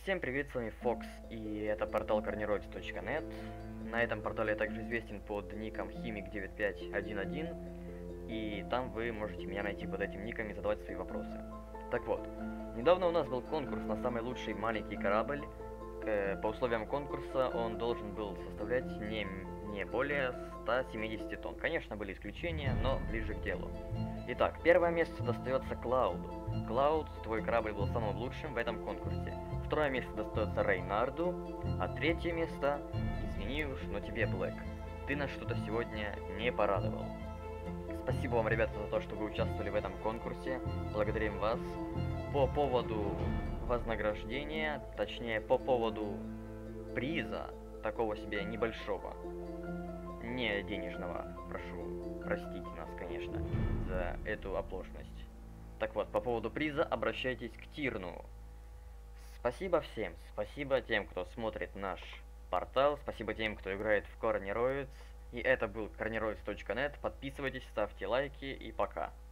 Всем привет, с вами Фокс, и это портал corneroids.net. На этом портале я также известен под ником Химик9511, и там вы можете меня найти под этим ником и задавать свои вопросы. Так вот, недавно у нас был конкурс на самый лучший маленький корабль. По условиям конкурса он должен был составлять не более 170 тонн. Конечно, были исключения, но ближе к делу. Итак, первое место достается Клауду. Клауд, твой корабль был самым лучшим в этом конкурсе. Второе место достается Рейнарду, а третье место, извини уж, но тебе, Блэк. Ты нас что-то сегодня не порадовал. Спасибо вам, ребята, за то, что вы участвовали в этом конкурсе. Благодарим вас. По поводу вознаграждения, точнее, по поводу приза, такого себе небольшого, не денежного, прошу простить нас, конечно, за эту оплошность. Так вот, по поводу приза обращайтесь к Тирну. Спасибо всем, спасибо тем, кто смотрит наш портал, спасибо тем, кто играет в Corneroids. И это был corneroids.net. Подписывайтесь, ставьте лайки и пока.